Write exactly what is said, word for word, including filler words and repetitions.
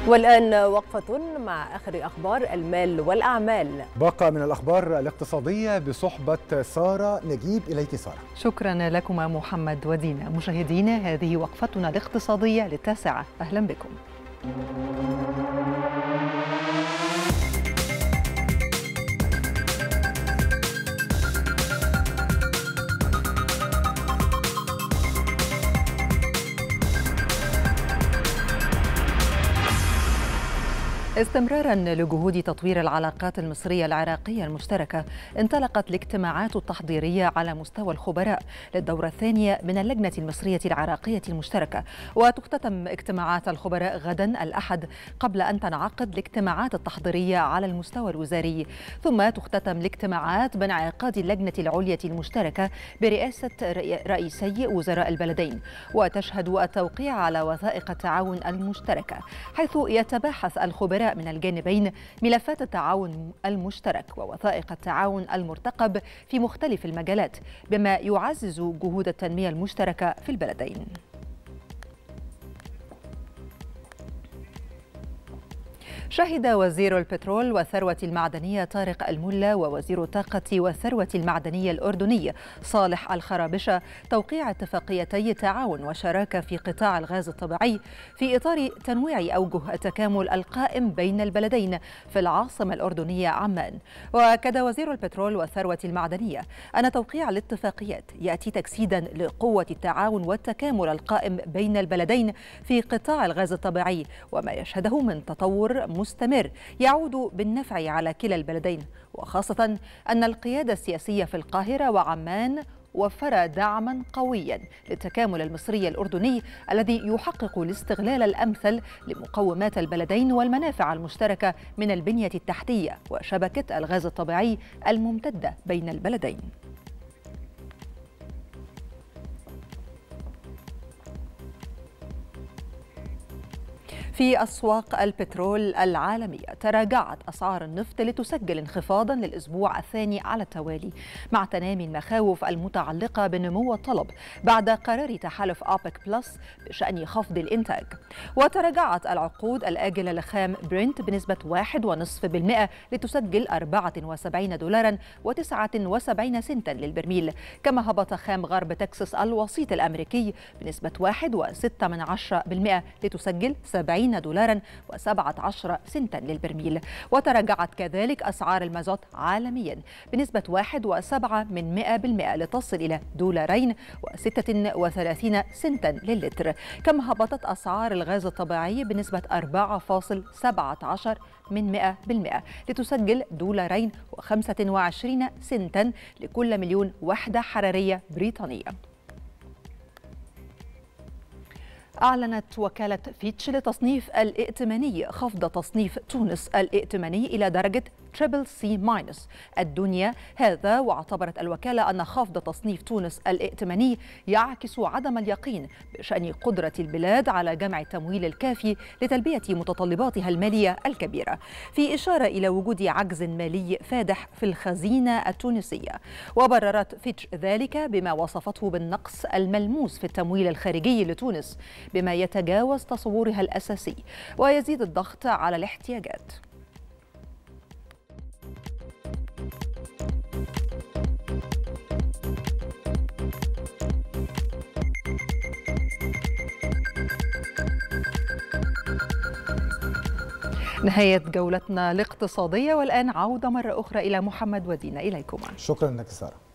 والآن وقفة مع آخر أخبار المال والأعمال. باقة من الأخبار الاقتصادية بصحبة سارة نجيب. إليك سارة. شكرا لكما محمد ودينا. مشاهدينا، هذه وقفتنا الاقتصادية للتاسعة، أهلا بكم. استمرارا لجهود تطوير العلاقات المصرية العراقية المشتركة، انطلقت الاجتماعات التحضيرية على مستوى الخبراء للدورة الثانية من اللجنة المصرية العراقية المشتركة، وتختتم اجتماعات الخبراء غدا الأحد قبل أن تنعقد الاجتماعات التحضيرية على المستوى الوزاري، ثم تختتم الاجتماعات بانعقاد اللجنة العليا المشتركة برئاسة رئيسي وزراء البلدين، وتشهد التوقيع على وثائق التعاون المشتركة، حيث يتباحث الخبراء من الجانبين ملفات التعاون المشترك ووثائق التعاون المرتقب في مختلف المجالات، بما يعزز جهود التنمية المشتركة في البلدين. شهد وزير البترول والثروة المعدنية طارق الملا ووزير الطاقة والثروة المعدنية الأردني صالح الخرابشة توقيع اتفاقيتي تعاون وشراكة في قطاع الغاز الطبيعي في إطار تنويع أوجه التكامل القائم بين البلدين في العاصمة الأردنية عمان. وأكد وزير البترول والثروة المعدنية أن توقيع الاتفاقيات يأتي تجسيدا لقوة التعاون والتكامل القائم بين البلدين في قطاع الغاز الطبيعي، وما يشهده من تطور مستمر يعود بالنفع على كلا البلدين، وخاصة أن القيادة السياسية في القاهرة وعمان وفر دعما قويا للتكامل المصري الأردني الذي يحقق الاستغلال الأمثل لمقومات البلدين والمنافع المشتركة من البنية التحتية وشبكة الغاز الطبيعي الممتدة بين البلدين. في أسواق البترول العالمية تراجعت أسعار النفط لتسجل انخفاضا للأسبوع الثاني على التوالي، مع تنامي المخاوف المتعلقة بنمو الطلب بعد قرار تحالف أوبك بلس بشأن خفض الإنتاج. وتراجعت العقود الآجلة لخام برنت بنسبة واحد فاصلة خمسة بالمئة لتسجل أربعة وسبعين دولارا وتسعة وسبعين سنتا للبرميل، كما هبط خام غرب تكساس الوسيط الأمريكي بنسبة واحد فاصلة ستة بالمئة لتسجل سبعين دولارا وسبعة عشر سنتا للبرميل. وتراجعت كذلك أسعار المازوت عالميا بنسبة واحد فاصلة سبعة بالمئة لتصل إلى دولارين وستة وثلاثين سنتا للتر، كما هبطت أسعار الغاز الطبيعي بنسبة أربعة فاصلة سبعة عشر بالمئة لتسجل دولارين وخمسة وعشرين سنتا لكل مليون وحدة حرارية بريطانية. أعلنت وكالة فيتش لتصنيف الائتماني خفض تصنيف تونس الائتماني إلى درجة تريبل سي ماينس الدنيا، هذا واعتبرت الوكالة أن خفض تصنيف تونس الائتماني يعكس عدم اليقين بشأن قدرة البلاد على جمع التمويل الكافي لتلبية متطلباتها المالية الكبيرة، في إشارة إلى وجود عجز مالي فادح في الخزينة التونسية. وبررت فيتش ذلك بما وصفته بالنقص الملموس في التمويل الخارجي لتونس، بما يتجاوز تصورها الأساسي ويزيد الضغط على الاحتياجات. نهاية جولتنا الاقتصادية، والآن عودة مرة أخرى إلى محمد ودينا. إليكما. شكرا لك سارة.